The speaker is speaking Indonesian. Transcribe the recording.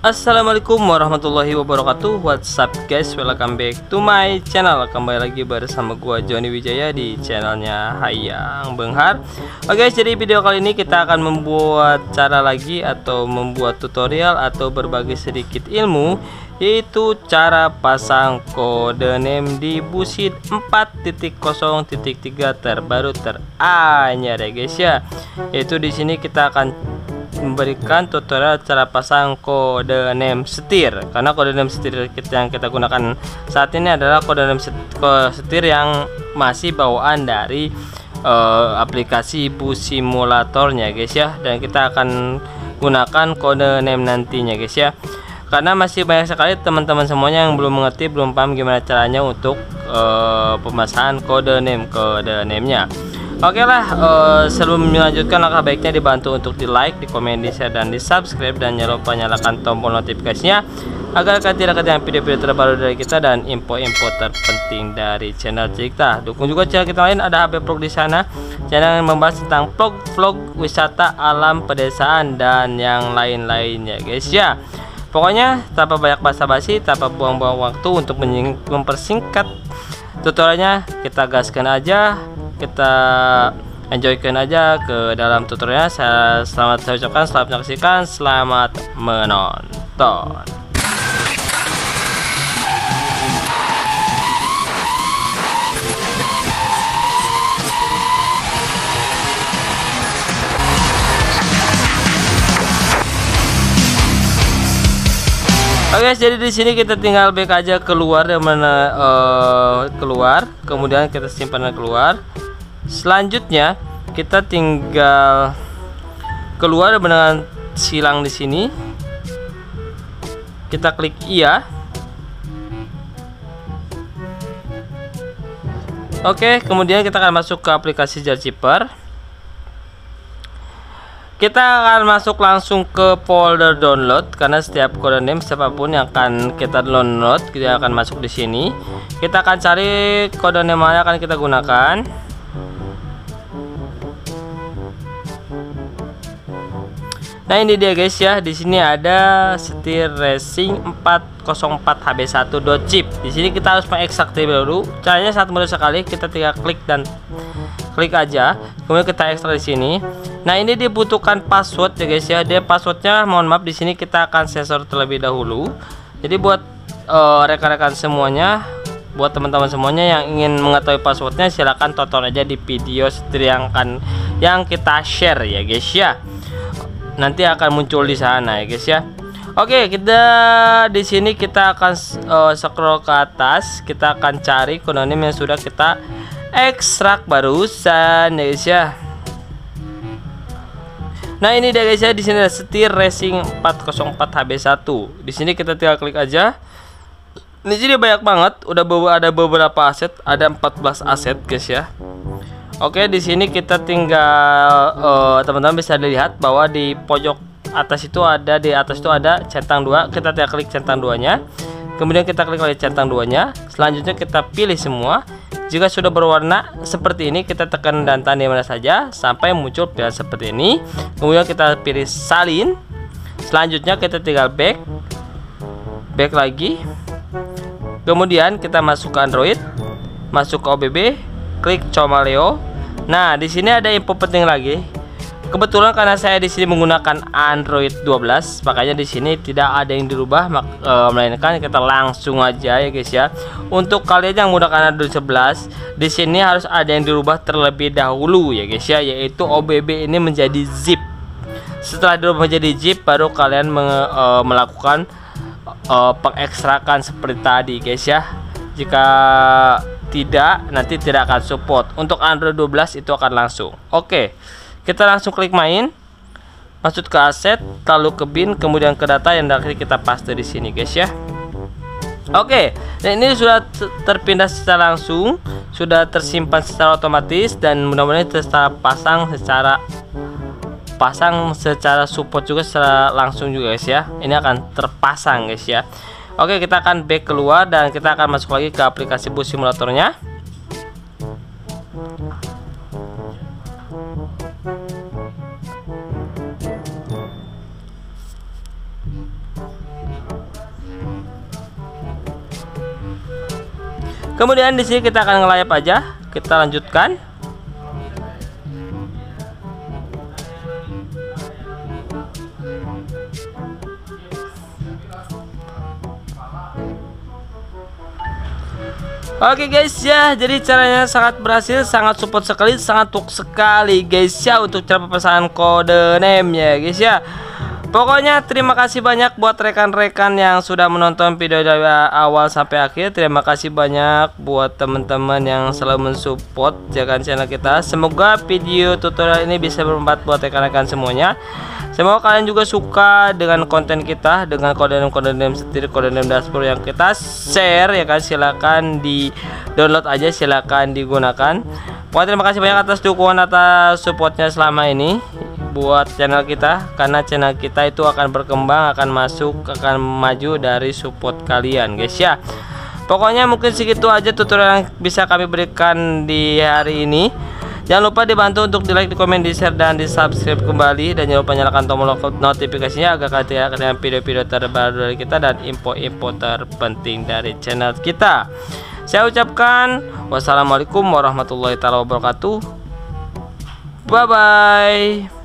Assalamualaikum warahmatullahi wabarakatuh. What's up guys, welcome back to my channel. Kembali lagi bersama gua Johnny Wijaya di channelnya Hayang Benghar. Oke, jadi video kali ini kita akan membuat cara lagi atau membuat tutorial atau berbagi sedikit ilmu, yaitu cara pasang kode name di Bushid 4.0.3 terbaru teranyar ya guys ya. Yaitu di sini kita akan memberikan tutorial cara pasang kode name setir, karena kode name setir yang kita gunakan saat ini adalah kode name setir yang masih bawaan dari aplikasi bus simulatornya guys ya, dan kita akan gunakan kode name nantinya guys ya, karena masih banyak sekali teman-teman semuanya yang belum mengerti, belum paham gimana caranya untuk pemasangan kode name-nya. Oke lah, sebelum melanjutkan langkah baiknya dibantu untuk di like, di komen, di share, dan di subscribe, dan jangan lupa nyalakan tombol notifikasinya agar kalian tidak ketinggalan video-video terbaru dari kita dan info-info terpenting dari channel kita. Dukung juga channel kita lain, ada HP Vlog di sana, channel yang membahas tentang vlog wisata alam pedesaan dan yang lain-lainnya guys ya. Pokoknya tanpa banyak basa-basi, tanpa buang-buang waktu untuk mempersingkat tutorialnya, kita gaskan aja, kita enjoykan aja ke dalam tutorialnya. Selamat saya ucapkan, selamat menyaksikan, selamat menonton. Oke, jadi di sini kita tinggal back aja keluar, yang mana keluar, kemudian kita simpan keluar. Selanjutnya kita tinggal keluar dengan silang di sini. Kita klik iya. Oke, kemudian kita akan masuk ke aplikasi Jalciper. Kita akan masuk langsung ke folder download, karena setiap kode name siapapun yang akan kita download kita akan masuk di sini. Kita akan cari kode name yang akan kita gunakan. Nah, ini dia guys ya. Di sini ada setir racing 404 hb1.zip. Di sini kita harus mengekstrak dulu. Caranya sangat mudah sekali. Kita tinggal klik dan klik aja, kemudian kita ekstrak di sini. Nah, ini dibutuhkan password ya guys ya. Dia passwordnya, mohon maaf, di sini kita akan sensor terlebih dahulu. Jadi buat rekan-rekan semuanya, buat teman-teman semuanya yang ingin mengetahui passwordnya, silahkan tonton aja di video setir yang kita share ya guys ya. Nanti akan muncul di sana ya guys ya. Oke, kita di sini kita akan scroll ke atas. Kita akan cari kode name yang sudah kita ekstrak barusan ya guys ya. Nah, ini dia guys ya. Di sini ada setir racing 404 hb1. Di sini kita tinggal klik aja. Di sini banyak banget, udah ada beberapa aset, ada 14 aset guys ya. Oke, di sini kita tinggal teman-teman bisa dilihat bahwa di pojok atas itu ada, di atas itu ada centang 2. Kita tinggal klik centang 2-nya. Kemudian kita klik lagi centang 2-nya. Selanjutnya kita pilih semua. Jika sudah berwarna seperti ini, kita tekan dan tanda mana saja sampai muncul pilihan seperti ini. Kemudian kita pilih salin. Selanjutnya kita tinggal back lagi. Kemudian kita masuk ke Android, masuk ke OBB, klik Comaleo. Nah, di sini ada info penting lagi. Kebetulan karena saya di sini menggunakan Android 12, makanya di sini tidak ada yang dirubah, melainkan kita langsung aja ya guys ya. Untuk kalian yang menggunakan Android 11, di sini harus ada yang dirubah terlebih dahulu ya guys ya, yaitu OBB ini menjadi zip. Setelah dirubah menjadi zip, baru kalian melakukan pengekstrakan seperti tadi guys ya. Jika tidak, nanti tidak akan support. Untuk Android 12 itu akan langsung. Oke, kita langsung klik main, masuk ke aset, lalu ke bin, kemudian ke data yang nanti kita paste di sini guys ya. Oke, dan ini sudah terpindah secara langsung, sudah tersimpan secara otomatis, dan mudah-mudahan pasang secara support juga secara langsung juga guys ya. Ini akan terpasang guys ya. Oke, kita akan back keluar dan kita akan masuk lagi ke aplikasi bus simulatornya. Kemudian di sini kita akan ngelayap aja. Kita lanjutkan. Oke guys ya, jadi caranya sangat berhasil, sangat support sekali, sangat tuk sekali guys ya untuk cara pemesanan kode name ya guys ya. Pokoknya terima kasih banyak buat rekan-rekan yang sudah menonton video dari awal sampai akhir. Terima kasih banyak buat teman-teman yang selalu mensupport jagaan channel kita. Semoga video tutorial ini bisa bermanfaat buat rekan-rekan semuanya. Semoga kalian juga suka dengan konten kita, dengan kode name setir, kode name dashboard yang kita share ya kan. Silahkan di download aja, silahkan digunakan. Pokoknya terima kasih banyak atas dukungan, atas supportnya selama ini buat channel kita, karena channel kita itu akan berkembang, akan masuk, akan maju dari support kalian guys ya. Pokoknya mungkin segitu aja tutorial yang bisa kami berikan di hari ini. Jangan lupa dibantu untuk di like, di komen, di share, dan di subscribe kembali. Dan jangan lupa nyalakan tombol notifikasinya agar kalian tidak ketinggalan video-video terbaru dari kita dan info-info terpenting dari channel kita. Saya ucapkan wassalamualaikum warahmatullahi wabarakatuh. Bye bye.